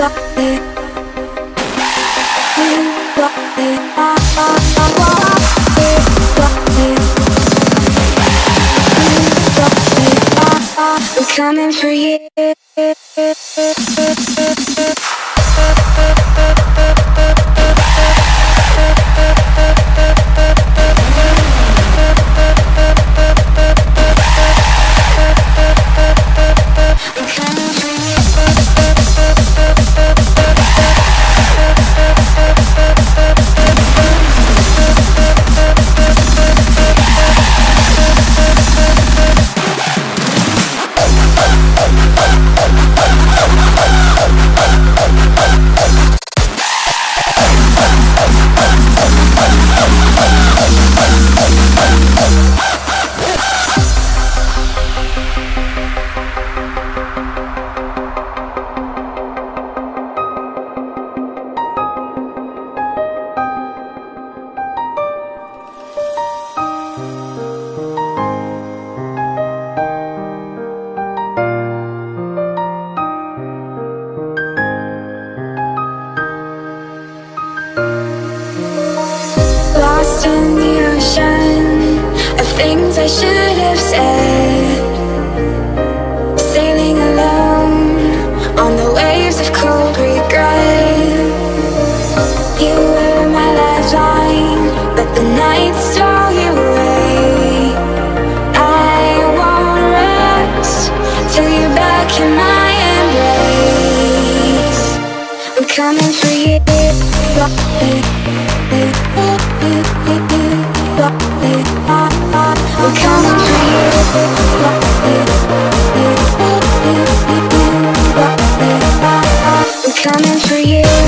Coming for you. Lost in the ocean of things I should have said, sailing alone on the waves of cold regret. You were my lifeline, but the night stole you away. I won't rest till you're back in my embrace. I'm coming for you. I'm coming for you. I'm coming for you.